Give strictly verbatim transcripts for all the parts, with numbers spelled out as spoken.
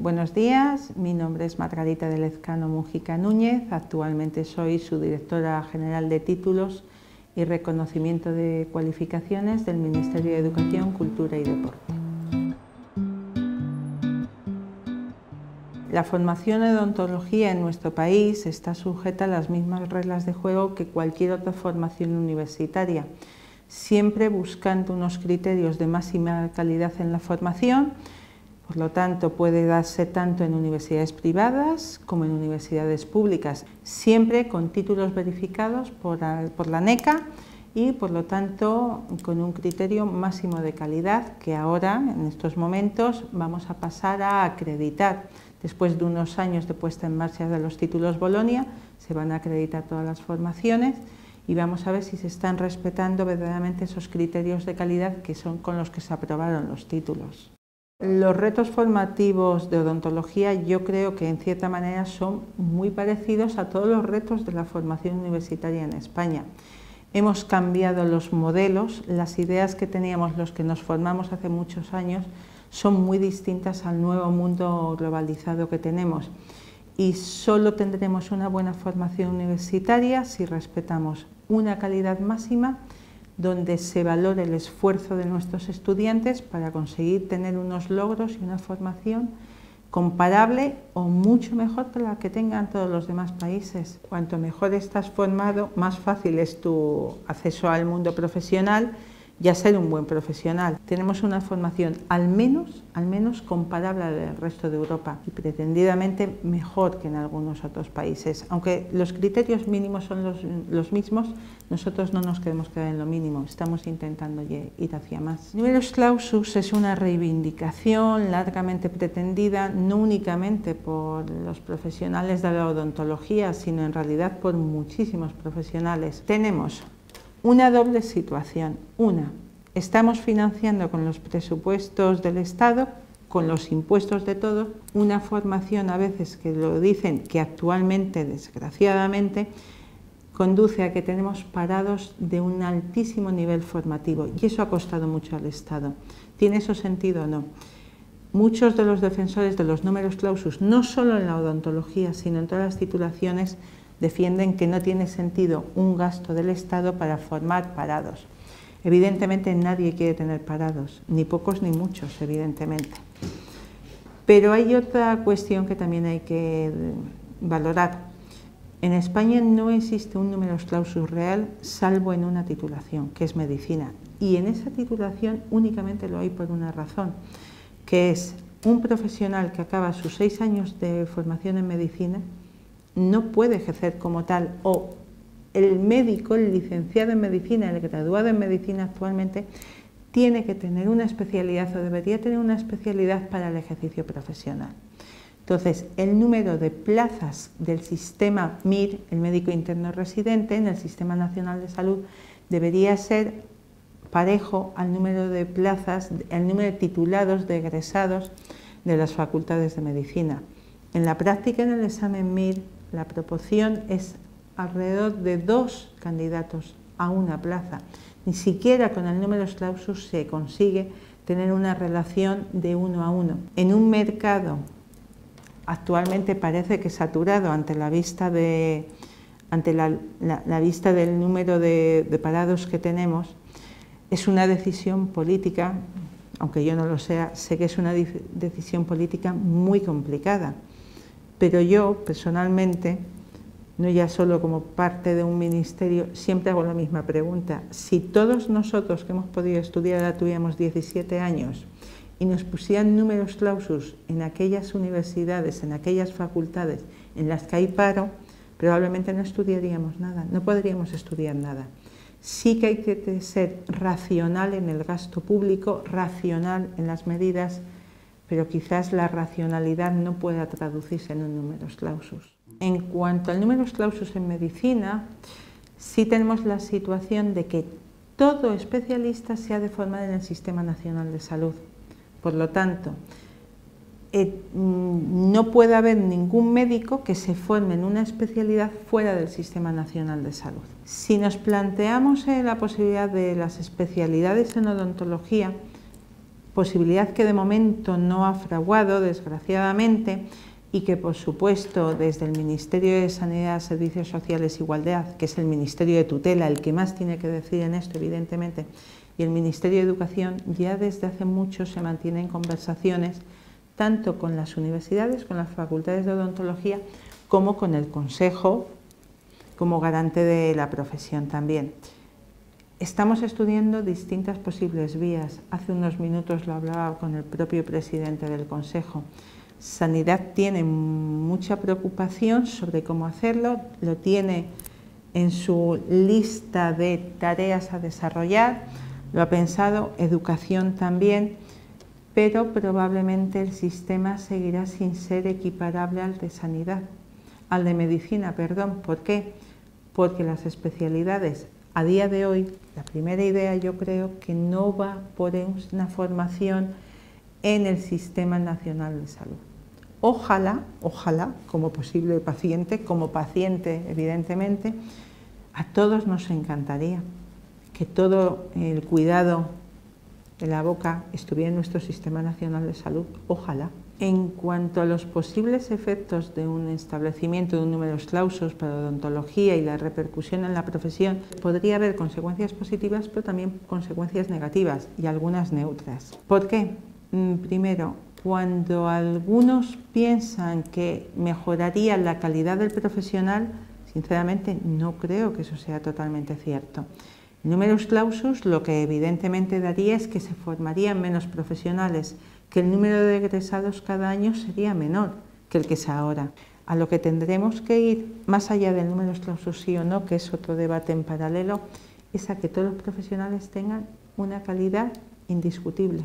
Buenos días, mi nombre es Margarita de Lezcano Mujica Núñez, actualmente soy su directora general de títulos y reconocimiento de cualificaciones del Ministerio de Educación, Cultura y Deporte. La formación en odontología en nuestro país está sujeta a las mismas reglas de juego que cualquier otra formación universitaria, siempre buscando unos criterios de máxima calidad en la formación. Por lo tanto, puede darse tanto en universidades privadas como en universidades públicas, siempre con títulos verificados por, por la NECA y, por lo tanto, con un criterio máximo de calidad que ahora, en estos momentos, vamos a pasar a acreditar. Después de unos años de puesta en marcha de los títulos Bolonia, se van a acreditar todas las formaciones y vamos a ver si se están respetando verdaderamente esos criterios de calidad que son con los que se aprobaron los títulos. Los retos formativos de odontología yo creo que en cierta manera son muy parecidos a todos los retos de la formación universitaria en España. Hemos cambiado los modelos, las ideas que teníamos los que nos formamos hace muchos años son muy distintas al nuevo mundo globalizado que tenemos y solo tendremos una buena formación universitaria si respetamos una calidad máxima donde se valore el esfuerzo de nuestros estudiantes para conseguir tener unos logros y una formación comparable o mucho mejor que la que tengan todos los demás países. Cuanto mejor estás formado, más fácil es tu acceso al mundo profesional y a ser un buen profesional. Tenemos una formación al menos, al menos comparable al resto de Europa y pretendidamente mejor que en algunos otros países. Aunque los criterios mínimos son los, los mismos, nosotros no nos queremos quedar en lo mínimo, estamos intentando ir hacia más. Numerus clausus es una reivindicación largamente pretendida, no únicamente por los profesionales de la odontología, sino en realidad por muchísimos profesionales. Tenemos una doble situación. Una, estamos financiando con los presupuestos del Estado, con los impuestos de todos, una formación a veces que lo dicen que actualmente, desgraciadamente, conduce a que tenemos parados de un altísimo nivel formativo y eso ha costado mucho al Estado. ¿Tiene eso sentido o no? Muchos de los defensores de los numerus clausus, no solo en la odontología, sino en todas las titulaciones, defienden que no tiene sentido un gasto del Estado para formar parados. Evidentemente nadie quiere tener parados, ni pocos ni muchos, evidentemente. Pero hay otra cuestión que también hay que valorar. En España no existe un numerus clausus real, salvo en una titulación, que es medicina. Y en esa titulación únicamente lo hay por una razón, que es un profesional que acaba sus seis años de formación en medicina no puede ejercer como tal, o el médico, el licenciado en medicina, el graduado en medicina actualmente, tiene que tener una especialidad o debería tener una especialidad para el ejercicio profesional. Entonces, el número de plazas del sistema M I R, el médico interno residente, en el Sistema Nacional de Salud, debería ser parejo al número de plazas, al número de titulados, de egresados de las facultades de medicina. En la práctica, en el examen M I R, la proporción es alrededor de dos candidatos a una plaza. Ni siquiera con el numerus clausus se consigue tener una relación de uno a uno. En un mercado actualmente parece que saturado ante la vista, de, ante la, la, la vista del número de, de parados que tenemos, es una decisión política, aunque yo no lo sea, sé que es una decisión política muy complicada. Pero yo, personalmente, no ya solo como parte de un ministerio, siempre hago la misma pregunta. Si todos nosotros que hemos podido estudiar ahora tuviéramos diecisiete años y nos pusieran numerus clausus en aquellas universidades, en aquellas facultades en las que hay paro, probablemente no estudiaríamos nada, no podríamos estudiar nada. Sí que hay que ser racional en el gasto público, racional en las medidas, pero quizás la racionalidad no pueda traducirse en un numerus clausus. En cuanto al numerus clausus en medicina, sí tenemos la situación de que todo especialista se ha de formar en el Sistema Nacional de Salud. Por lo tanto, eh, no puede haber ningún médico que se forme en una especialidad fuera del Sistema Nacional de Salud. Si nos planteamos eh, la posibilidad de las especialidades en odontología, posibilidad que de momento no ha fraguado, desgraciadamente, y que por supuesto desde el Ministerio de Sanidad, Servicios Sociales e Igualdad, que es el Ministerio de Tutela, el que más tiene que decir en esto evidentemente, y el Ministerio de Educación, ya desde hace mucho se mantienen conversaciones tanto con las universidades, con las facultades de odontología, como con el Consejo, como garante de la profesión también. Estamos estudiando distintas posibles vías. Hace unos minutos lo hablaba con el propio presidente del Consejo. Sanidad tiene mucha preocupación sobre cómo hacerlo, lo tiene en su lista de tareas a desarrollar, lo ha pensado, Educación también, pero probablemente el sistema seguirá sin ser equiparable al de Sanidad, al de Medicina, perdón. ¿Por qué? Porque las especialidades a día de hoy, la primera idea yo creo que no va por una formación en el Sistema Nacional de Salud. Ojalá, ojalá, como posible paciente, como paciente evidentemente, a todos nos encantaría que todo el cuidado de la boca estuviera en nuestro Sistema Nacional de Salud, ojalá. En cuanto a los posibles efectos de un establecimiento de un numerus clausus para odontología y la repercusión en la profesión, podría haber consecuencias positivas, pero también consecuencias negativas y algunas neutras. ¿Por qué? Primero, cuando algunos piensan que mejoraría la calidad del profesional, sinceramente no creo que eso sea totalmente cierto. El numerus clausus lo que evidentemente daría es que se formarían menos profesionales, que el número de egresados cada año sería menor que el que es ahora. A lo que tendremos que ir, más allá del numerus clausus sí o no, que es otro debate en paralelo, es a que todos los profesionales tengan una calidad indiscutible.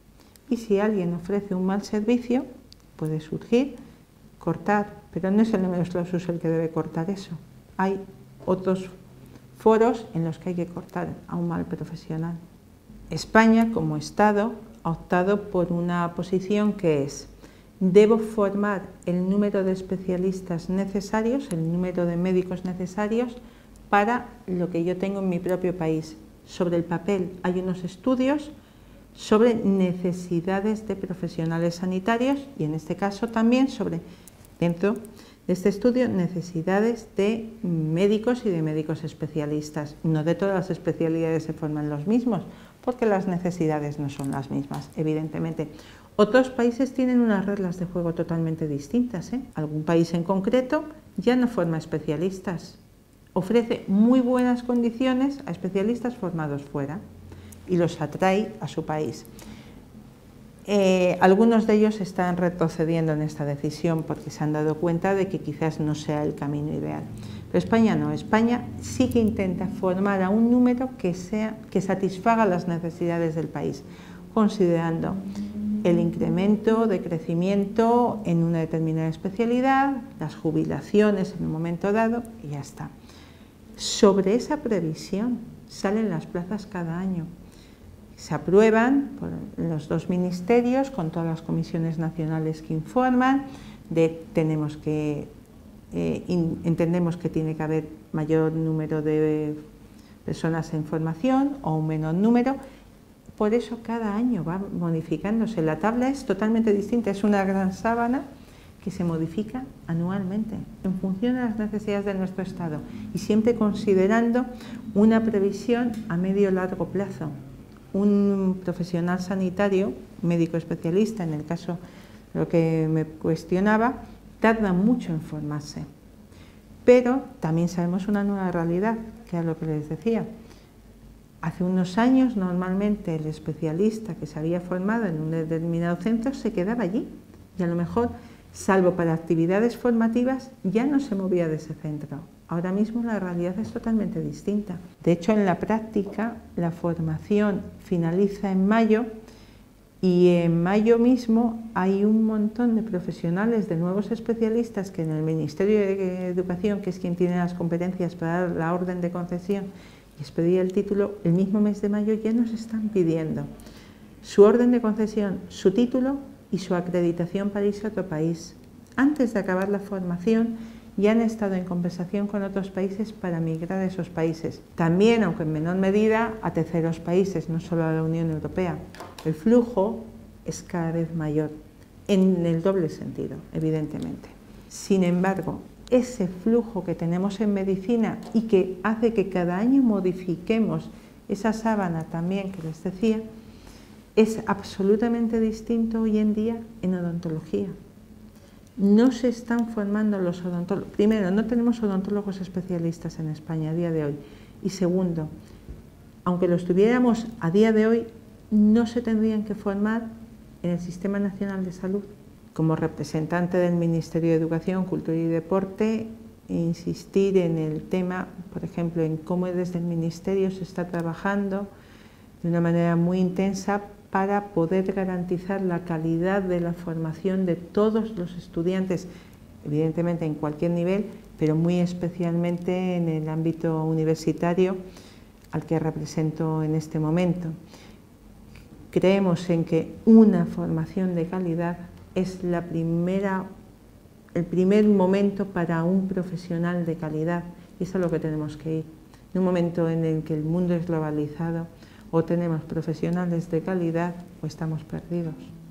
Y si alguien ofrece un mal servicio, puede surgir, cortar, pero no es el numerus clausus el que debe cortar eso. Hay otros foros en los que hay que cortar a un mal profesional. España, como Estado, ha optado por una posición que es: debo formar el número de especialistas necesarios, el número de médicos necesarios para lo que yo tengo en mi propio país. Sobre el papel hay unos estudios sobre necesidades de profesionales sanitarios y en este caso también sobre, dentro de este estudio, necesidades de médicos y de médicos especialistas. No de todas las especialidades se forman los mismos, porque las necesidades no son las mismas, evidentemente. Otros países tienen unas reglas de juego totalmente distintas, ¿eh? Algún país en concreto ya no forma especialistas, ofrece muy buenas condiciones a especialistas formados fuera y los atrae a su país. Eh, algunos de ellos están retrocediendo en esta decisión porque se han dado cuenta de que quizás no sea el camino ideal. Pero España no, España sí que intenta formar a un número que, sea, que satisfaga las necesidades del país, considerando el incremento de crecimiento en una determinada especialidad, las jubilaciones en un momento dado y ya está. Sobre esa previsión salen las plazas cada año. Se aprueban por los dos ministerios con todas las comisiones nacionales que informan de tenemos que eh, in, entendemos que tiene que haber mayor número de personas en formación o un menor número. Por eso cada año va modificándose. La tabla es totalmente distinta, es una gran sábana que se modifica anualmente en función de las necesidades de nuestro Estado y siempre considerando una previsión a medio largo plazo. Un profesional sanitario, médico especialista, en el caso de lo que me cuestionaba, tarda mucho en formarse. Pero también sabemos una nueva realidad, que es lo que les decía. Hace unos años, normalmente, el especialista que se había formado en un determinado centro se quedaba allí y a lo mejor, salvo para actividades formativas, ya no se movía de ese centro. Ahora mismo la realidad es totalmente distinta. De hecho, en la práctica, la formación finaliza en mayo y en mayo mismo hay un montón de profesionales, de nuevos especialistas que en el Ministerio de Educación, que es quien tiene las competencias para dar la orden de concesión y expedir el título, el mismo mes de mayo ya nos están pidiendo su orden de concesión, su título y su acreditación para irse a otro país, antes de acabar la formación y han estado en conversación con otros países para migrar a esos países. También, aunque en menor medida, a terceros países, no solo a la Unión Europea. El flujo es cada vez mayor, en el doble sentido, evidentemente. Sin embargo, ese flujo que tenemos en medicina y que hace que cada año modifiquemos esa sábana también que les decía, es absolutamente distinto hoy en día en odontología. No se están formando los odontólogos. Primero, no tenemos odontólogos especialistas en España a día de hoy. Y segundo, aunque los tuviéramos a día de hoy, no se tendrían que formar en el Sistema Nacional de Salud. Como representante del Ministerio de Educación, Cultura y Deporte, insistir en el tema, por ejemplo, en cómo desde el Ministerio se está trabajando de una manera muy intensa para poder garantizar la calidad de la formación de todos los estudiantes, evidentemente en cualquier nivel, pero muy especialmente en el ámbito universitario al que represento en este momento. Creemos en que una formación de calidad es la primera, el primer momento para un profesional de calidad, y eso es a lo que tenemos que ir. En un momento en el que el mundo es globalizado, o tenemos profesionales de calidad o estamos perdidos.